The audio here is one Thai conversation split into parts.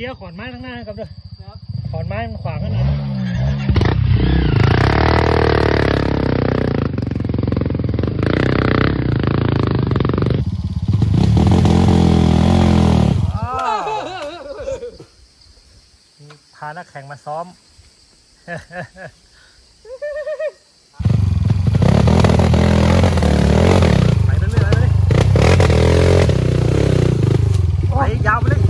ลียร์ขอนไม้ข้างหน้าครับเด้อขอนไม้มันขวางกันหน่อยพานักแข่งมาซ้อมไปเรื่อยๆเลยไปยาวไปเลย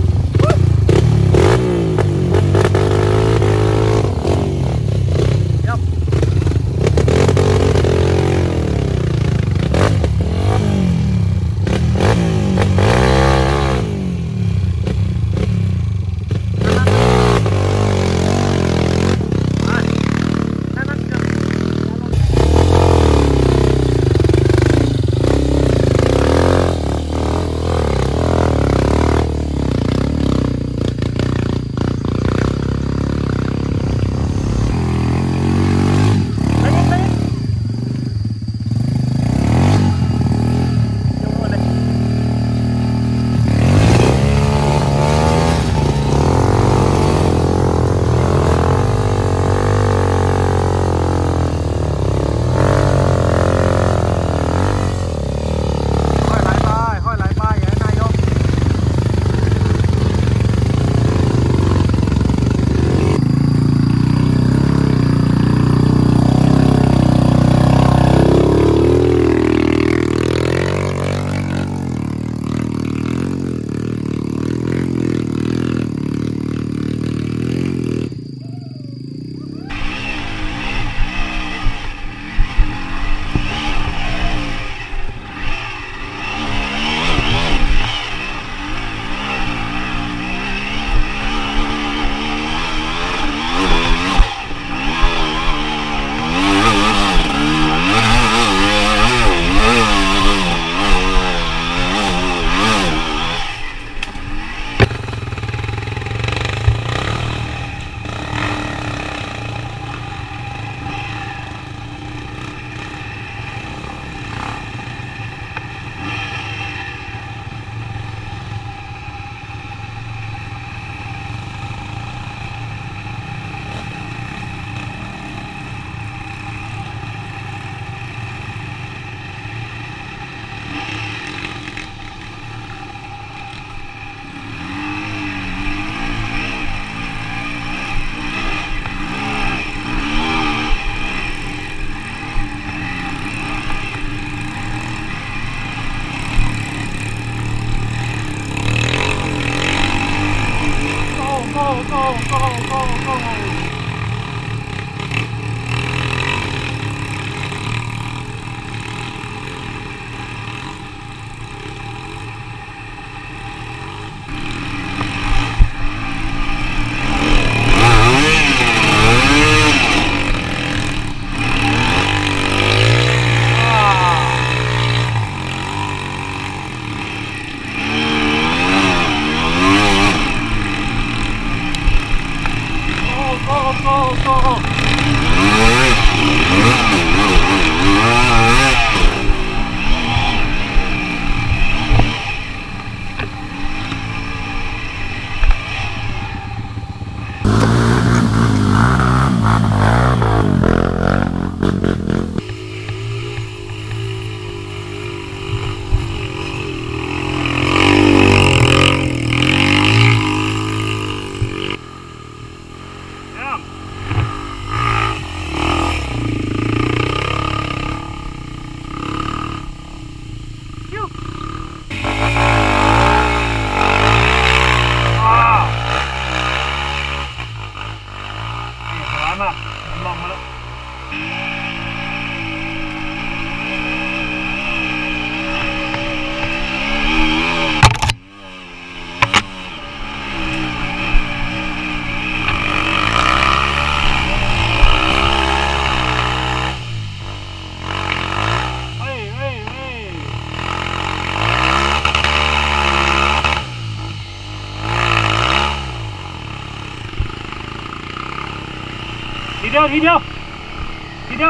ทีเดียวทีเดียวทีเดียว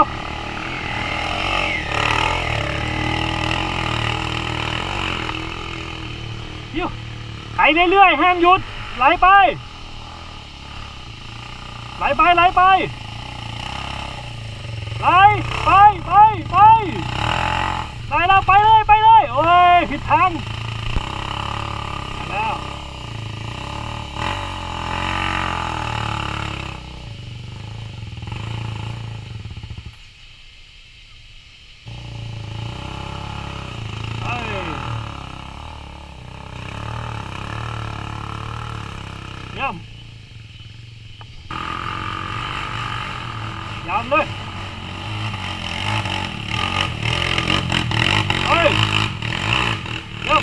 ไปเรื่อยๆห้ามหยุดไหลไปไปไหลไปไหลไปไปไปไหลแล้วไปเลยโอ้ยผิดทางมาแล้วย่ำเลยเฮ้ยย่ำ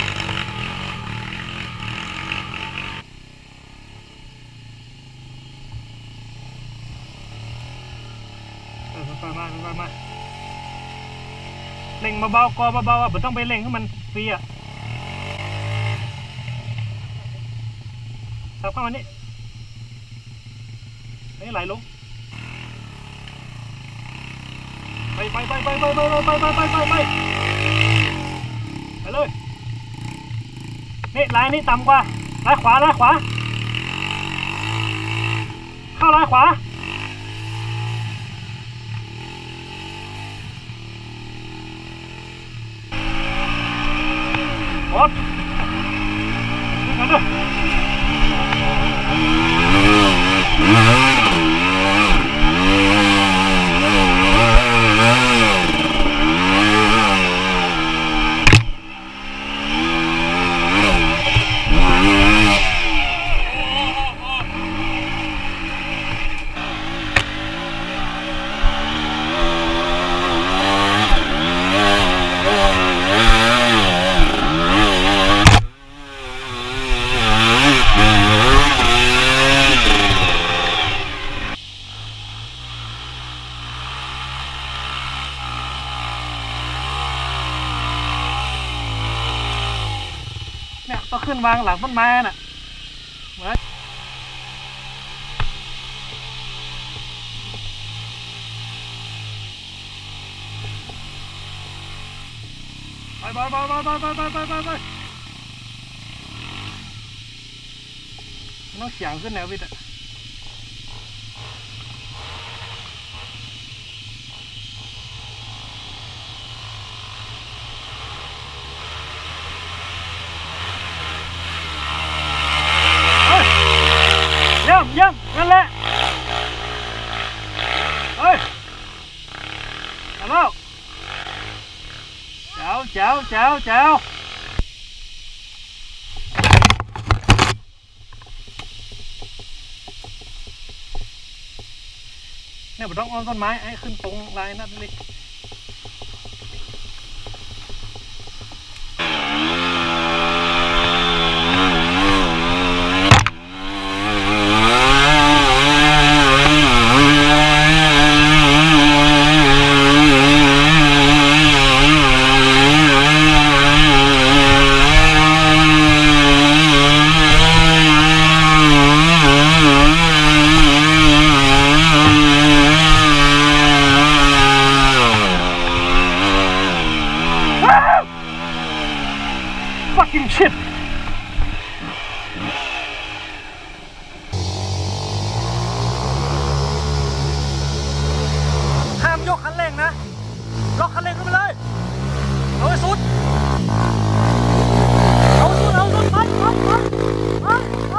ค่อยๆมาเร่งเบาๆกอเบาๆอ่ะไม่ต้องไปเร่งให้มันฟรีอ่ะสับเข้ามานี่ไหลลงไปเลยนี่ลายนี่ต่ำกว่าลายขวาเข้าลายขวาหมดขึ้นกันด้วยเนี่ยต้องขึ้นวางหลังต้นไม้น่ะไปต้องเสียงขึ้นแนววิทย์อ่ะเยี่ยมนั่นแหละเฮ้ยเอาแล้วแจ๋วเนี่ยผมต้องอ้อมต้นไม้ให้ขึ้นตรงลายนั่นเลยfucking shit ห้ามยกคันเร่งนะล็อกคันเร่งขึ้นไปเลยเอาให้สุดไป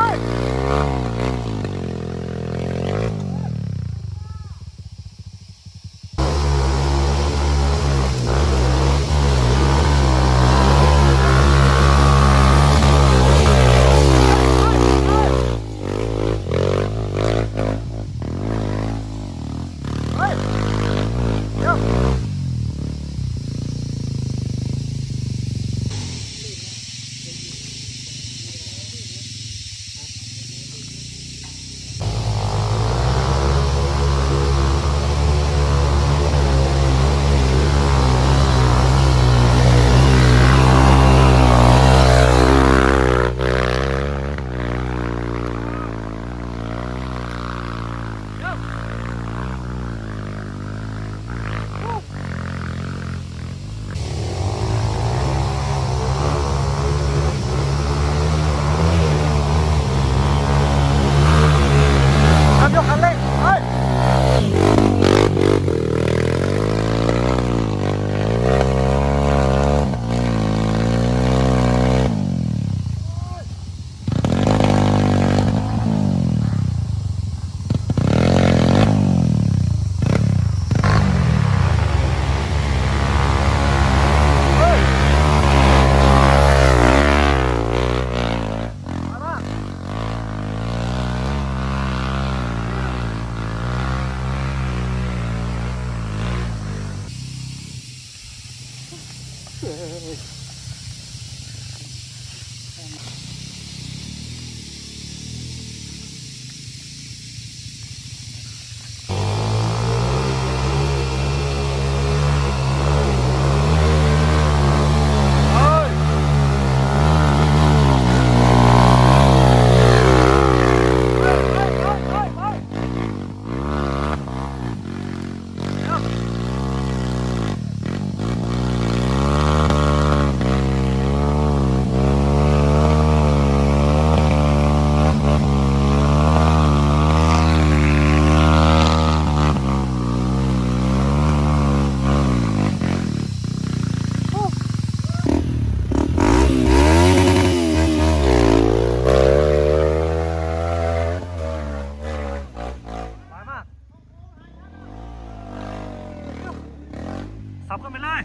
สับกันไปเลย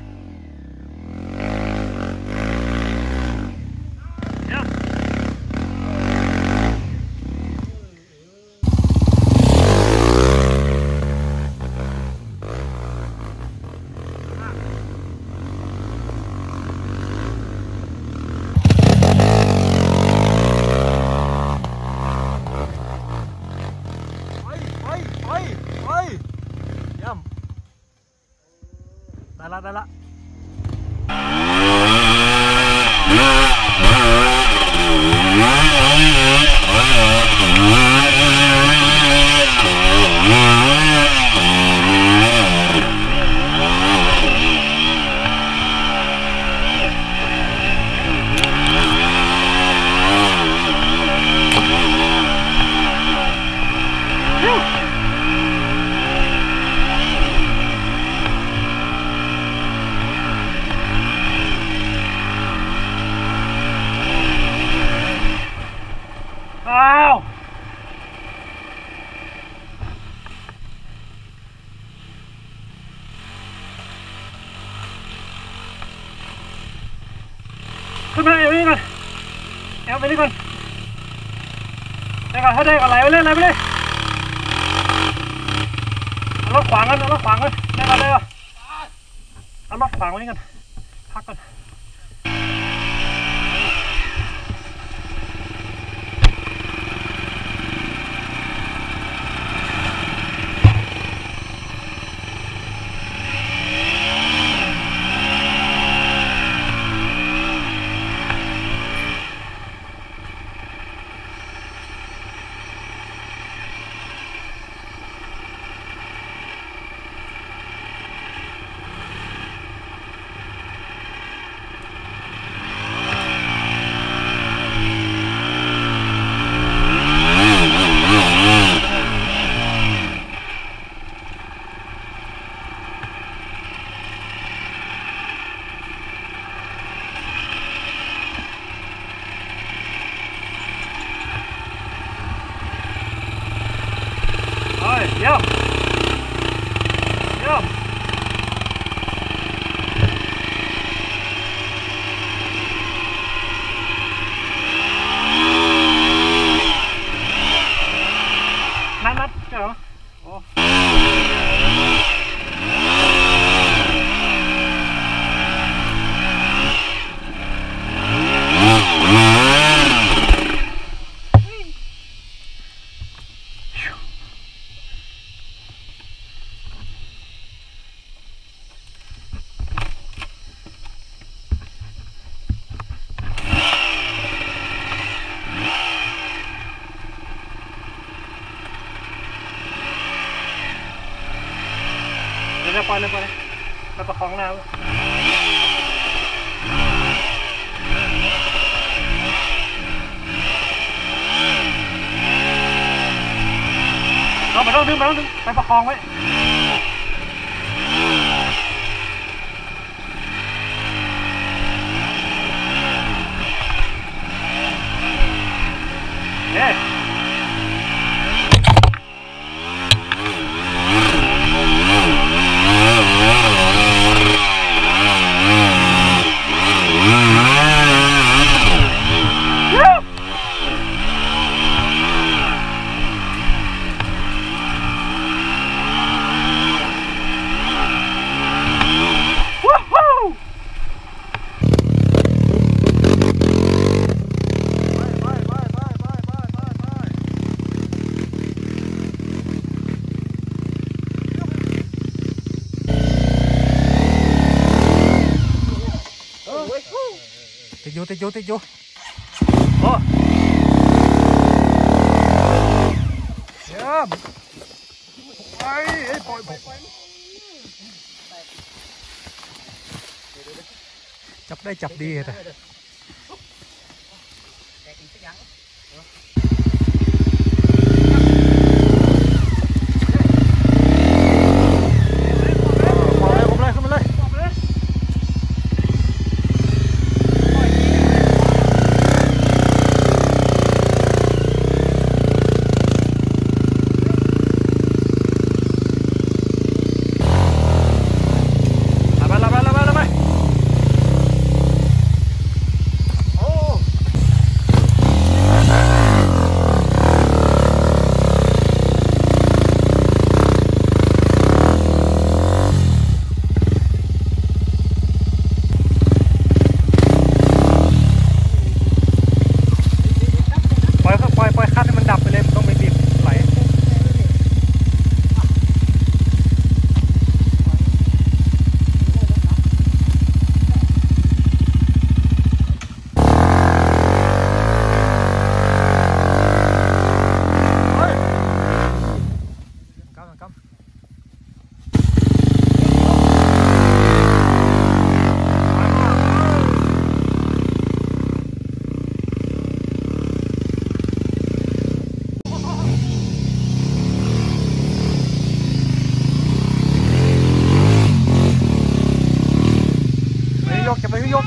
เดี๋ยวไปเยี่ยมได้ละอ้าวขึ้นมาเอาไปนี่ก่อนเอาไปนี่ก่อนได้ก่อนถ้าได้ก่อนไหลไปเลยเอารถขวางกันได้ก่อนเอารถขวางไว้นี่ก่อนพักก่อนเยี่ยมนัดเจ๋อโอ้ไปเลยแล้วประคองหน้าเราไม่ต้องดึงไปประคองไว้เฮ้อยู่โอ้เยี่ยมไปปล่อยจับได้จับดีแต่ปล่อยคัดให้มันดับไปเลยต้องไปบีบไหลจะไปยก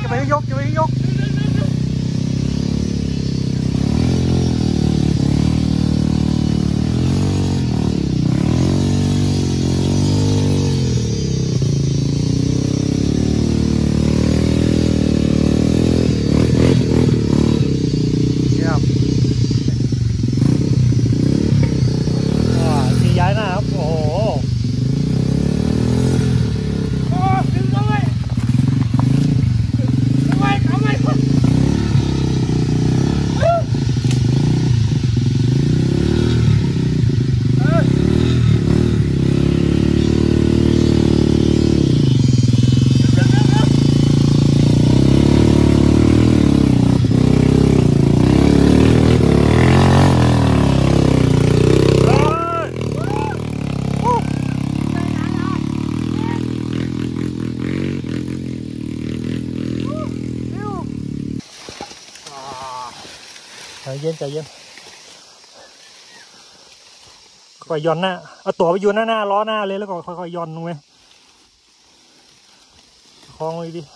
มีย้ายหน้าครับโอ้โหใจเย็นค่อยย้อนหน้าเอาตัวไปอยู่หน้าล้อหน้าเลยแล้วก็ค่อยย้อนลงไปคล้องเลยดิ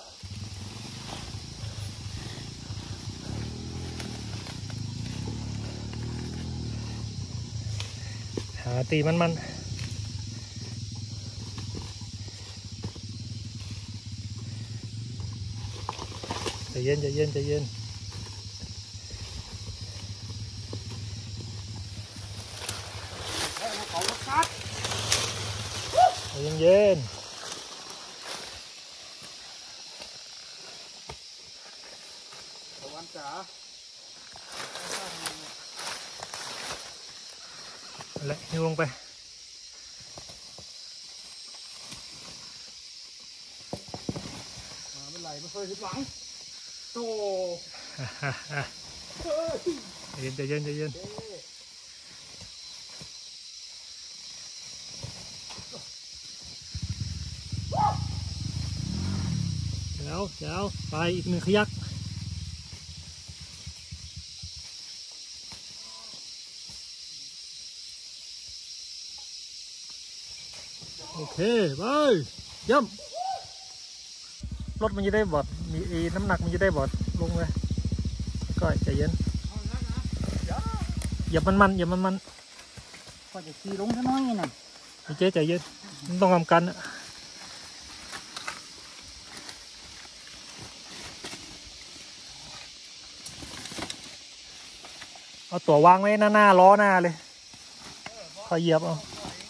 หาตีมันใจเย็นเย็นวันจ๋าอะไรหิ้วลงไปมาไม่ไหลไม่เคยผิดหวังโตใจเย็นเดี๋ยวไปอีกหนึ่งขยักโอเคไปย่ำรถมันจะได้บอดมีน้ำหนักมันจะได้บอดลงเลยก็ใจเย็นอย่ามันก็จะขี่ลงซะน้อยไงน่ะใจเย็นมันต้องทำกันเอาตัววางไว้หน้าล้อหน้าเลยคอยเหยียบเอา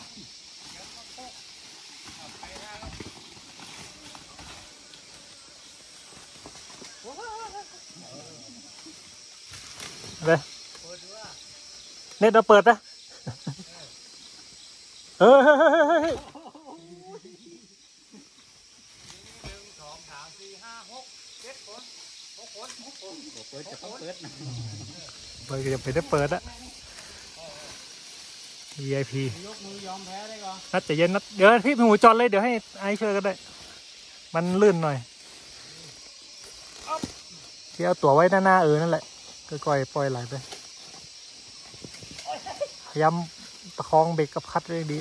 เลยเน็ตเราเปิดนะเฮ้ย1 2 3 4 5 6 7 คน6 คนเปิดจะต้องเปิดนะเปิดก็จะไปได้เปิดอะ VIP ยกมือยอมแพ้ได้ก่อนนัดใจเย็นนัดเดี๋ยวพี่หมูจอดเลยเดี๋ยวให้ไอช่วยก็ได้มันลื่นหน่อยที่เอาตัวไว้หน้านั่นแหละก็ปล่อยไหลไปพยายามประคองเบรกกับคัดเรื่องดี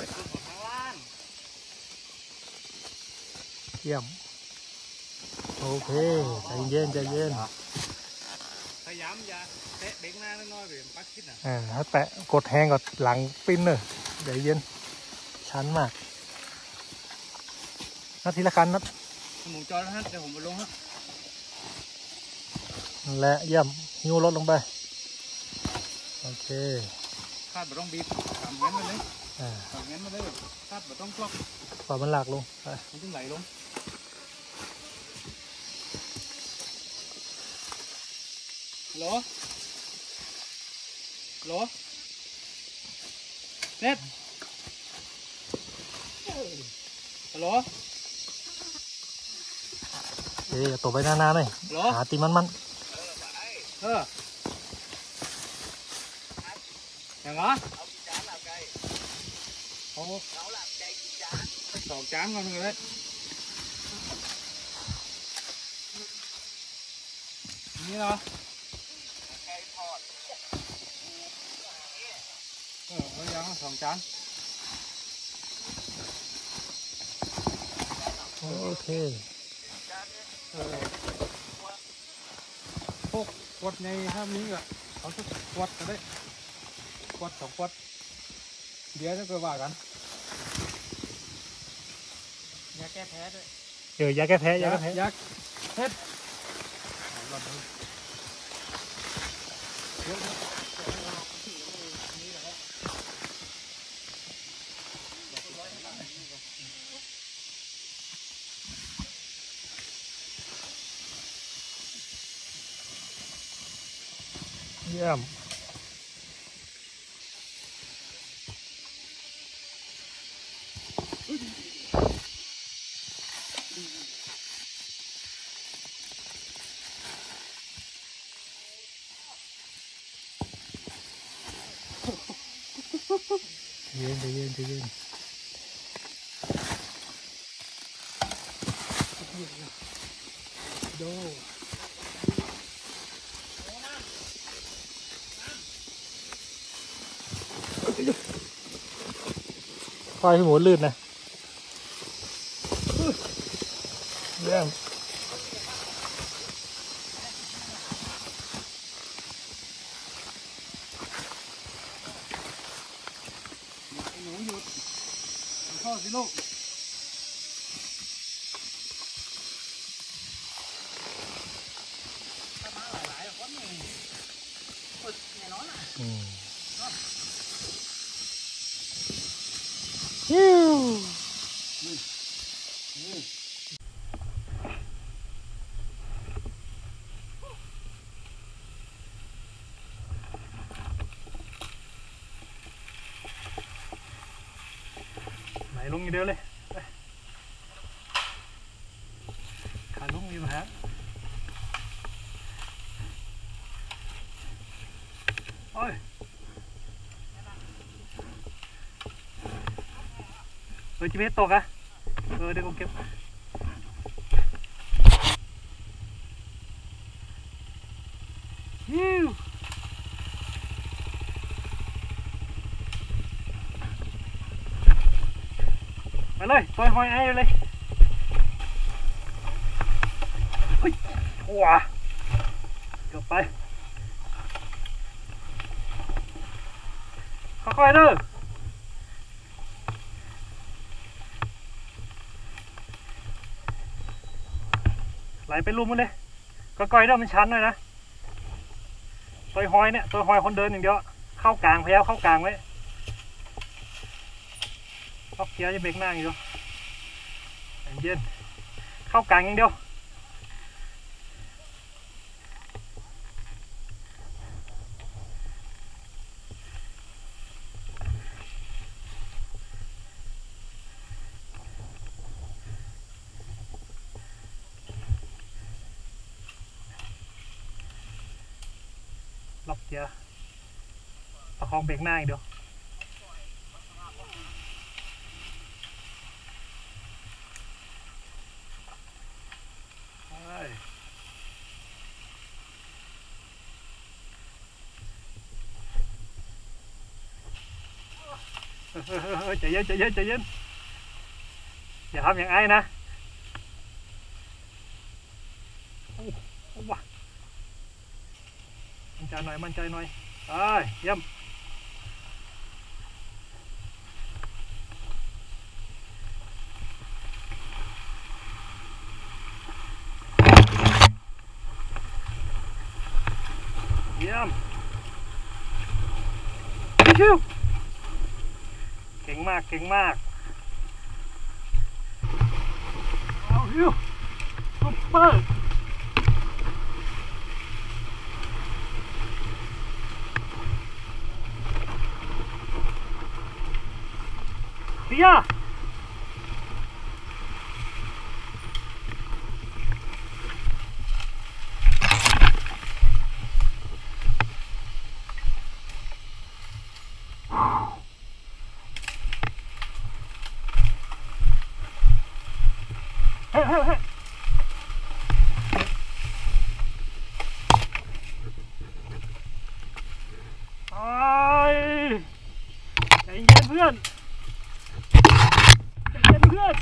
เยี่ยมโอเคใจเย็นใจเย็นพยายามอย่าเตะเด็กหน้าน้อยๆหรือปักคิดนะถ้าแตะกดแหงก็หลังปิ้นเนอะใจเย็นชันมากนัดทีละคันนัดหมูจอแล้วฮะเดี๋ยวผมไปลงฮะนั่นแหละเยี่ยมหิ้วรถลงไปโอเคคาดแบบต้องบีบสามเงี้ยมาเลยอ่าสามเงี้ยมาเลยคาดแบบต้องกล็อกปล่อยมันหลากลงไปมันจึงไหลลงฮัลโหลฮัลโหลเน็ตฮัลโหลเอ๊ะตัวไปหน้าหน่อยฮัลโหลหาตีมันอย่างเหรอโอ้สองจานก่อนเลยนี่เหรอเอาอย่างสองจานโอเคพวกขวดในถ้ามีก็เอาสักขวดก็ได้ขวดสองขวดเดี๋ยวจะไปว่ากันยาแก้แพ้ด้วยยาแก้แพ้ยาแก้แพ้ยักเฮ็ดเยี่ยมใจเย็นโดคอยพี่หมูลื่นนะเยี่ยมหนูหยุดพ่อสิลูกไหลลงอย่างเดียวเลยขาลงมีปัญหาโอ้ยจีเมตตกอะเดี๋ยวผมเก็บยิวไปเลยซอยหอยไอ้เลยเฮ้ยว้าเกือบไปค่อยๆเด้อไหลไปรุมมันเลยก็ก้อยเด้อมันชันหน่อยนะซอยหอยเนี่ยซอยหอยคนเดินอย่างเดียวเข้ากลางพยายามเข้ากลางไว้เข้าเกียร์จะเบรกหน้าอย่างเดียวเย็นเข้ากลางอย่างเดียวกียร์ประคองเบรกหน้าอีกเดียวใจเย็นใจเย็นใจเย็นอย่าทำอย่างไอ้นะโอ้ว้ามั่นใจหน่อยมั่นใจหน่อยเยี่ยมเยี่ยมชิวเก่งมากเก่งมากเอาฮิวซุปเปอร์เสียเฮ้เฮ้เฮ้ใจเย็นเพื่อนใจเย็นเพื่อน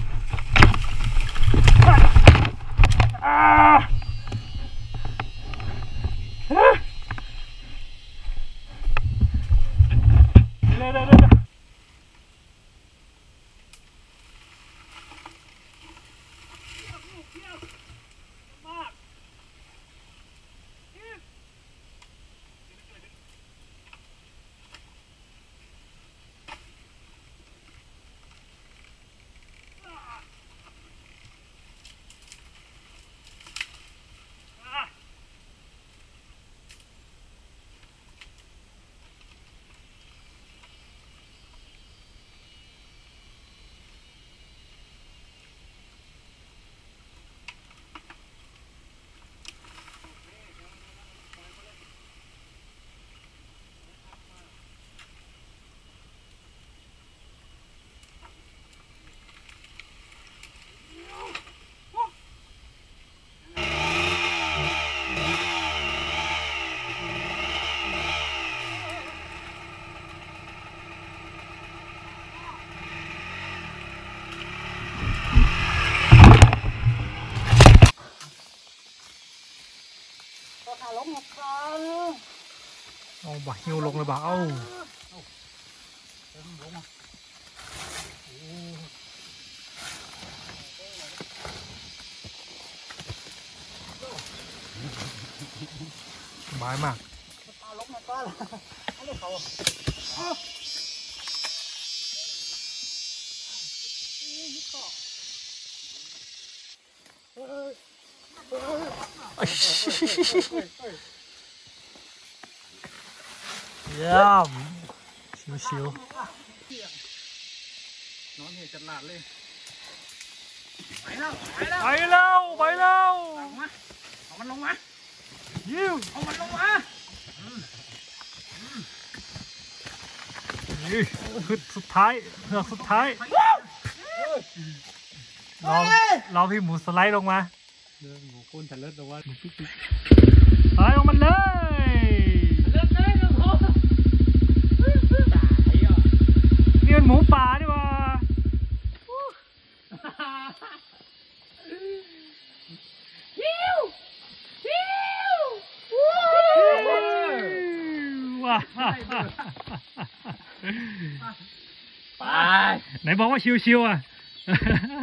เร็วเอาบ่าหิวลงเลยบ่าเอาสบายมากเยี่ยมชิวๆนอนเห็ดจัดหลาดเลยไปแล้วเอามันลงมายิ้วเอามันลงมานี่คือสุดท้ายเฮือกสุดท้ายเราพี่หมูสไลด์ลงมาเรื่องหมูก้นทะเลแต่ว่าหมูปิ๊กสไลด์ลงมันเลยนี่มันหมูป่าดิวะว้าไหนบอกว่าชิวๆอ่ะ